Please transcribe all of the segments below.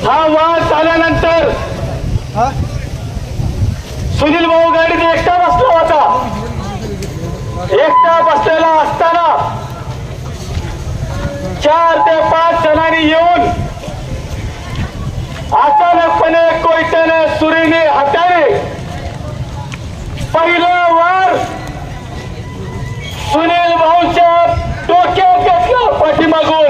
हा वाद झाल्यानंतर सुनील भाऊ गाडीत एकटा बसला होता. एकटा बसलेला असताना 4 ते 5 जणांनी येऊन अचानकपणे कोयत्याने सुरीने हाताने पहिलं वार सुनील भाऊच्या डोक्यात घेतलं पाठीमागून.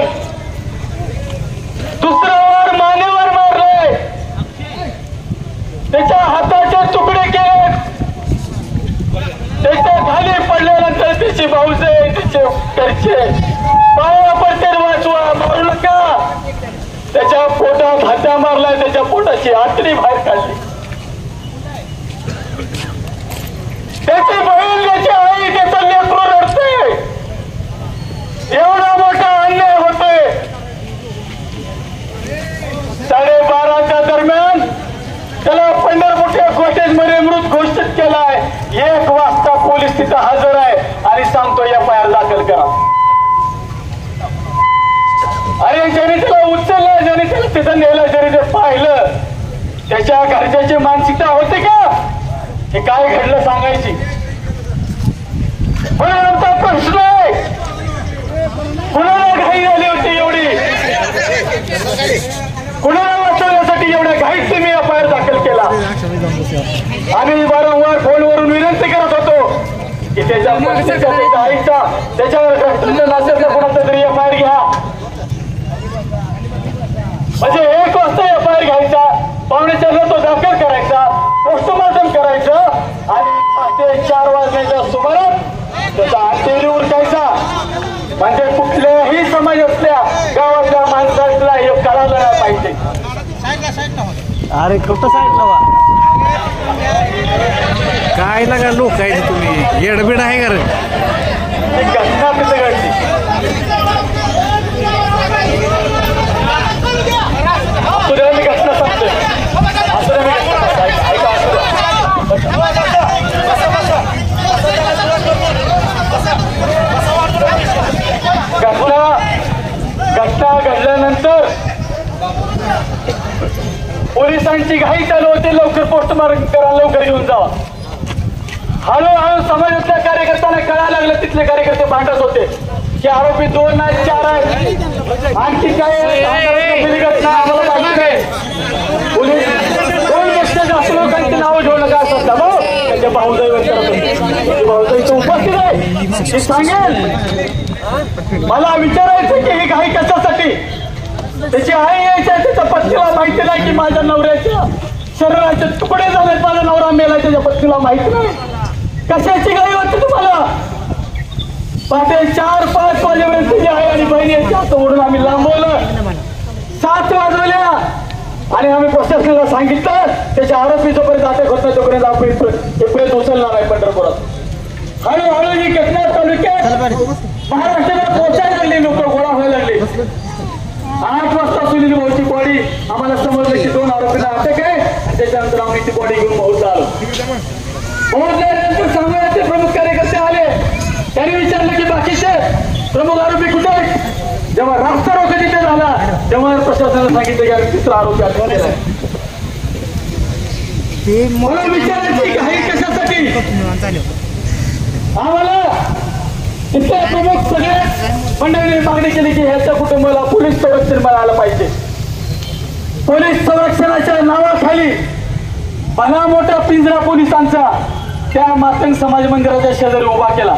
दुसरं वार मानेवर मारले. त्याच्या हाताचे तुकडे केले. त्याच्या खाली पडल्यानंतर त्याची भाऊजे त्याचे घरचे पाया पडते वाचवा मारू नका. त्याच्या पोटात हाता मारलाय. त्याच्या पोटाची आतडी बाहेर काढली. त्याची बहीण त्याची आई त्याचं लेकरू रडते. एवढा मोठा अन्याय होतोय. 12:30च्या दरम्यान त्याला पंढरपूरच्या कॉटेजमध्ये मृत घोषित केलाय. 1 वाजता पोलीस तिथं हजर आहे आणि सांगतो FIR दाखल करा. अरे ज्याने त्याला उचललं, ज्याने त्याला तिथं नेलं, ज्याने ते पाहिलं, त्याच्या घरच्याची मानसिकता होती का हे काय घडलं सांगायची? पण आमचा प्रश्न आहे, कुणाला घाई झाली होती एवढी? कुणाला वाचवण्यासाठी एवढ्या घाईत तुम्ही FIR दाखल केला? आम्ही वारंवार फोनवरून विनंती करत होतो की त्याच्या पत्नीचा, त्याच्या आईचा, त्याच्यावर नात्यातला कोणाचा तरी FIR घ्या. म्हणजे 1 वाजता FIR घ्यायचा, 3:45ला तो दाखल करायचा, पोस्टमॉर्टम करायचं आणि 4 वाजण्याच्या सुमारास त्याचा अंत्यविधी उरकायचा. म्हणजे कुठल्याही समाजातल्या गावातल्या माणसाला हे कळायला नाही पाहिजे. अरे कुठं साईडला वा काय लागा लोक आहे तुम्ही येडबीड आहे का रे? घटना तिथे घडली. मी घटना सांगतोय. घटना घडल्यानंतर पोलिसांची घाई चालू होती. लवकर पोस्टमॉर्टम करा, लवकर घेऊन जावा. हळूहळू समाजातल्या कार्यकर्त्यांना कळायला लागलं. तिथले कार्यकर्ते भांडत होते की आरोपी 2 नाही 4 आहेत. आणखी काय घटना आम्हाला माहिती नाही. पोलीस 2पेक्षा जास्त लोकांची नावं घेऊ नका असं दबाव त्याच्या भाऊजाईवर करत होते. भाऊजाईचं उपस्थित आहे ते सांगेल. मला विचारायचं की ही घाई कशासाठी? त्याची आई यायच्या, त्याच्या पत्नीला माहिती नाही की माझ्या नवऱ्याच्या शरीराचे तुकडे झालेत, माझा नवरा मेलाय, त्याच्या पत्नीला माहिती नाही. कशाची घाई वाटते तुम्हाला? पहाटे 4-5 वाजेपर्यंत तुझी आई आणि बहिणी यायची हात ओढून आम्ही लांबवलं. 7 वाजवल्या आणि आम्ही प्रशासनाला सांगितलं त्याच्या आरोपी जोपर्यंत अटक होत नाही तोपर्यंत आपण हे उचलणार आहे पंढरपुरात. हळूहळू ही घटना तालुक्यात महाराष्ट्राला पोहोचायला लागली. लोक गोळा व्हायला लागले. 8 वाजता सुनील भाऊची बॉडी आम्हाला समजलं की 2 आरोपींना अटक आहे. आणि त्याच्यानंतर आम्ही ती बॉडी घेऊन पोहोचला आलो. पोहोचल्यानंतर समाजाचे प्रमुख कार्यकर्ते आले. त्यांनी विचारलं की बाकीचे प्रमुख आरोपी कुठे आहेत? जेव्हा रास्ता रोको तिथे झाला तेव्हा प्रशासनाने सांगितलं की आम्ही 3रा आरोपी अटक केला. मला विचारायची घाई कशासाठी? आम्हाला तिथले प्रमुख सगळे मंडळीने मागणी केली की ह्याच्या कुटुंबाला पोलीस संरक्षण मिळालं पाहिजे. पोलीस संरक्षणाच्या नावाखाली भला मोठा पिंजरा पोलिसांचा त्या मातंग समाज मंदिराच्या शेजारी उभा केला.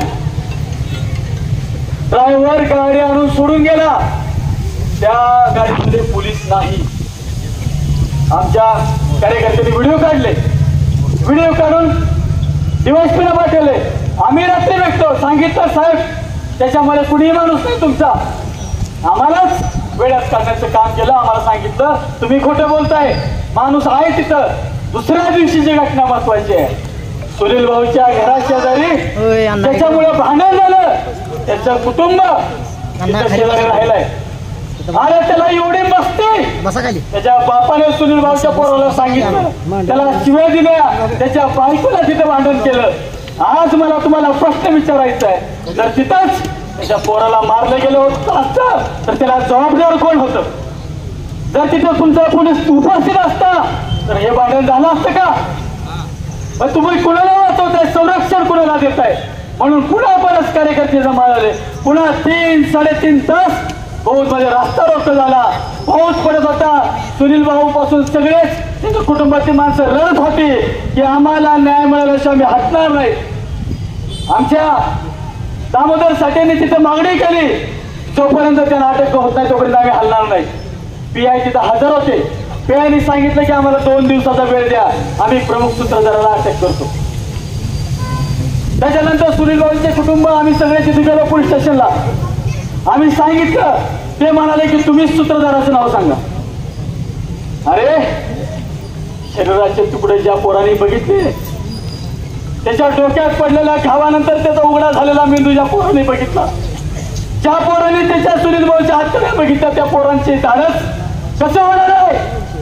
ड्रायव्हर गाडी आणून सोडून गेला. त्या गाडीमध्ये पोलीस नाही. आमच्या कार्यकर्त्यांनी व्हिडिओ काढले. व्हिडिओ काढून डिवायसपीला पाठवले. आम्ही रात्री भेटतो. सांगितलं साहेब त्याच्यामध्ये कुणीही माणूस नाही तुमचा. आम्हालाच वेळात काढण्याचं काम केलं. आम्हाला सांगितलं तुम्ही खोटं बोलताय, माणूस आहे तिथं. दुसऱ्या दिवशीची घटना महत्वाची आहे. सुनील भाऊच्या घराशेजारी त्याच्यामुळे भांडण झालं. त्याचं कुटुंब शेजारी राहिलाय. अरे त्याला एवढी मस्ती. त्याच्या बापाने सुनील भाऊच्या पोराला सांगितलं, त्याला शिव्या दिल्या, त्याच्या बायकोला तिथं भांडण केलं. आज मला तुम्हाला प्रश्न विचारायचा आहे, जर तिथंच त्याच्या पोराला मारलं गेलं होतं असतं तर त्याला जबाबदार कोण होतं? जर जर तिथे तुमचा पोलीस उपस्थित असता तर हे भांडण झालं असतं का? मग तुम्ही कुणाला वाचवताय, संरक्षण कुणाला देताय? म्हणून पुन्हा बरेच कार्यकर्ते जमा झाले. पुन्हा 3-3.5 तास मध्ये रस्ता रोको झाला. पाऊस पडत होता. सुनील भाऊ पासून सगळेच त्यांच्या कुटुंबाची माणसं रडत होती की आम्हाला न्याय मिळाल्याशिवाय आम्ही हटणार नाही. आमच्या दामोदर साठेंनी तिथे मागणी केली, जोपर्यंत त्यांना अटक होत नाही तोपर्यंत आम्ही हलणार नाही. PI तिथं हजर होते. PIने सांगितलं की आम्हाला 2 दिवसाचा वेळ द्या, आम्ही प्रमुख सूत्रधाराला अटक करतो. त्याच्यानंतर सुनील भाऊंचे कुटुंब आम्ही सगळे तिथे गेलो पोलीस स्टेशनला. आम्ही सांगितलं, ते म्हणाले की तुम्हीच सूत्रधाराचं नाव सांगा. अरे शरीराचे तुकडे ज्या पोरांनी बघितले, त्याच्या डोक्यात पडलेल्या घावानंतर त्याचा उघडा झालेला मेंदू ज्या पोरांनी बघितला, ज्या पोरांनी त्याच्या सुनील भाऊच्या हातकडे बघितलं, त्या पोरांचे धाडस कसं होणार आहे?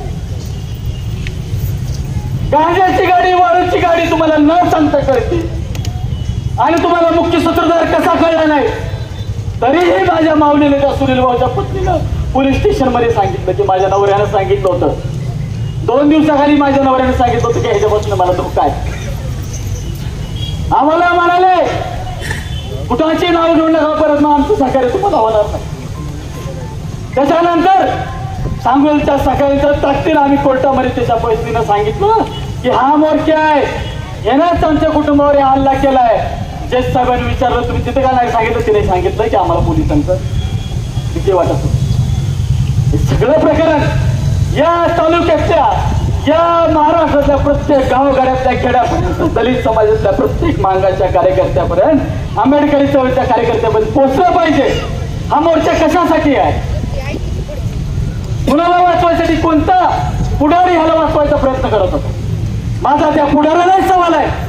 गांजाची गाडी, वाळूची गाडी तुम्हाला न सांगता कळते आणि तुम्हाला मुख्य सूत्रधार कसा कळला नाही. तरीही माझ्या माऊलीने त्या सुनील भाऊच्या पत्नीनं पोलीस स्टेशन मध्ये सांगितलं की माझ्या नवऱ्यानं सांगितलं होतं, 2 दिवसाखाली माझ्या नवऱ्यानं सांगितलं होतं की ह्याच्यापासून मला धोका आहे. आम्हाला म्हणाले कुठाची नाव घेऊन नका, परत मग आमचं सहकार्य तुम्हाला होणार नाही. त्याच्यानंतर सांगोलच्या सकाळीच्या ताकदीनं आम्ही कोर्टामध्ये त्याच्या पैसीनं सांगितलं की हा मोर्चा आहे, यानंच आमच्या कुटुंबावर हल्ला केलाय. जज साहेबांनी विचारलं तुम्ही तिथे का नाही सांगितलं? तिने सांगितलं की आम्हाला पोलिसांचं भीती वाटत होती. हे सगळं प्रकरण या तालुक्यातल्या, या महाराष्ट्रातल्या प्रत्येक गावगाड्यातल्या खेड्यापर्यंत, दलित समाजातल्या प्रत्येक मांगाच्या कार्यकर्त्यापर्यंत, आंबेडकरी चळवळीच्या कार्यकर्त्यापर्यंत पोहोचलं पाहिजे. हा मोर्चा कशासाठी आहे? कुणाला वाचवायसाठी? कोणता पुढारी ह्याला वाचवायचा प्रयत्न करत होता? माझा त्या पुढाऱ्यालाही सवाल आहे,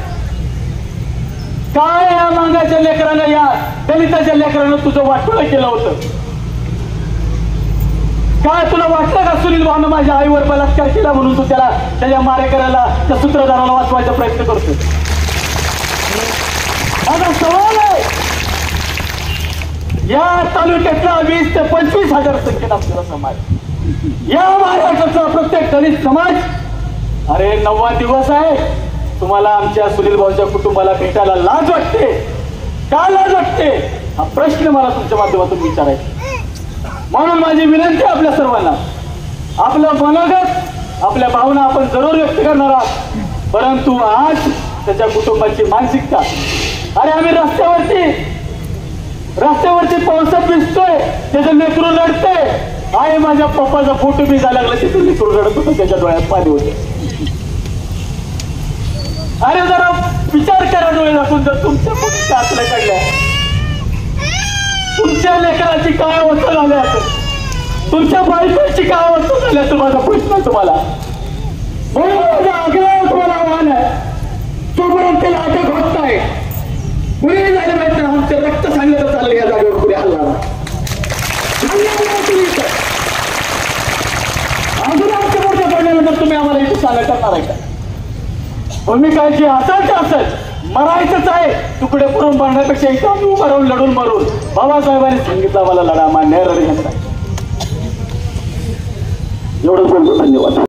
काय या मांगाच्या लेकरानं, या दलिताच्या लेकरानं तुझं वाटोळं केलं होतं? काय तुला वाटलं का सुनील भाऊनं माझ्या आईवर बलात्कार केला म्हणून तू त्याला, त्याच्या मारेकऱ्याला, त्या सूत्रधाराला वाचवायचा प्रयत्न करतोय? माझा सवाल आहे. या तालुक्यातला 20 ते 25 हजार संख्येनं आपल्याला समाज, या महाराष्ट्रातला प्रत्येक दलित समाज, अरे 9वा दिवस आहे, तुम्हाला आमच्या सुनील भाऊच्या कुटुंबाला भेटायला लाज वाटते का? लाज वाटते? हा प्रश्न मला तुमच्या माध्यमातून विचारायचा. म्हणून माझी विनंती आपल्या सर्वांना, आपलं मनोगत, आपल्या भावना आपण जरूर व्यक्त करणार आहात, परंतु आज त्याच्या कुटुंबाची मानसिकता, अरे आम्ही रस्त्यावरती पावसात भिजतोय, त्याचं लेकरू रडतंय. आहे माझ्या पप्पाचा फोटो बी जायला लागला, तिथून लेकरू रडत होतं, त्याच्या डोळ्यात पाणी होते. अरे जरा विचार करा डोळे दाखवून, जर तुमच्या मुलीच्या हातला काढल्या, तुमच्या लेकराची काय अवस्था झाली असेल, तुमच्या बायकोची काय अवस्था झाली असेल, माझा प्रश्न आहे तुम्हाला. म्हणून माझा आग्रह तुम्हाला आव्हान आहे, तोपर्यंत त्याला अटक होत नाही, पुढे झाले माहिती आमचं रक्त सांगण्याचं चाललं, या जागेवर पुढे हल्ला अजून आमच्या मोठ्या पडल्यानंतर तुम्ही आम्हाला इथे सांगा करणार आहे का? मी काय जे असायचं असेल, मरायचंच आहे, तुकडे करून बांधण्यापेक्षा इथं आम्ही उभा राहून लढून मरून. बाबासाहेबांनी सांगितलं मला लढा मान्य, रडण्याचा. एवढंच बोलतो. धन्यवाद.